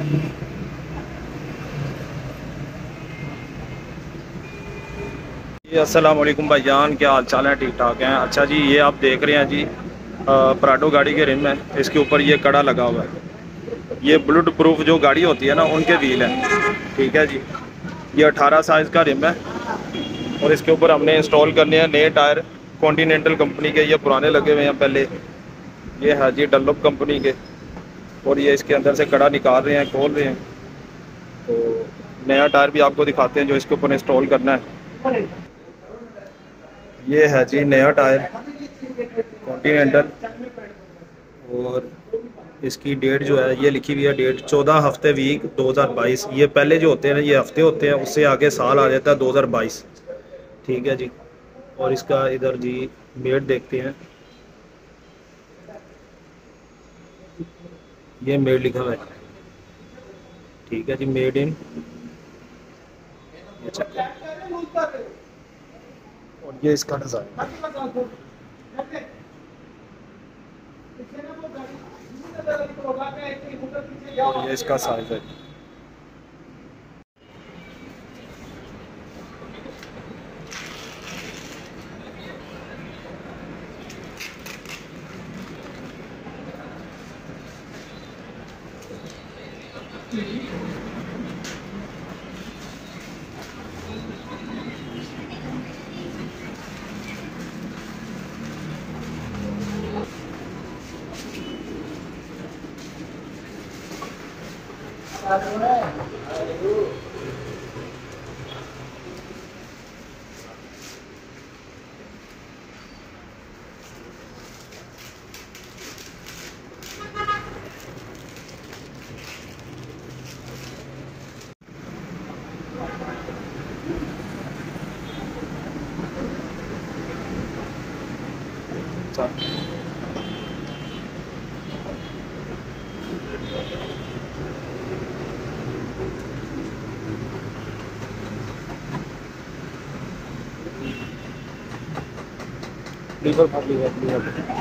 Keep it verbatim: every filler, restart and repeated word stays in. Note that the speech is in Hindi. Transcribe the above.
जी अस्सलाम वालेकुम भाईजान, क्या हाल चाल है? ठीक ठाक हैं। अच्छा जी, ये आप देख रहे हैं जी पराडो गाड़ी के रिम है। इसके ऊपर ये कड़ा लगा हुआ है। ये बुलेट प्रूफ जो गाड़ी होती है ना, उनके व्हील है। ठीक है जी, ये अठारह साइज़ का रिम है और इसके ऊपर हमने इंस्टॉल करने हैं नए टायर कॉन्टीनेंटल कंपनी के। ये पुराने लगे हुए हैं पहले, ये है जी डनलॉप कंपनी के। और ये इसके अंदर से कड़ा निकाल रहे हैं, खोल रहे हैं। तो नया टायर भी आपको दिखाते हैं जो इसके ऊपर इंस्टॉल करना है। ये है जी नया टायर कॉन्टीनेंटल, और इसकी डेट जो है ये लिखी हुई है, डेट चौदह हफ्ते वीक दो हज़ार बाईस। ये पहले जो होते हैं ना, ये हफ्ते होते हैं, उससे आगे साल आ जाता है दो हज़ार बाईस। ठीक है जी। और इसका इधर जी मेड देखते हैं, ये मेड लिखा हुआ है। ठीक है जी, मेड इन, ये चेक करें। और ये इसका डिज़ाइन, और ये इसका साइज है। लीवर फाड़ लीवर लीवर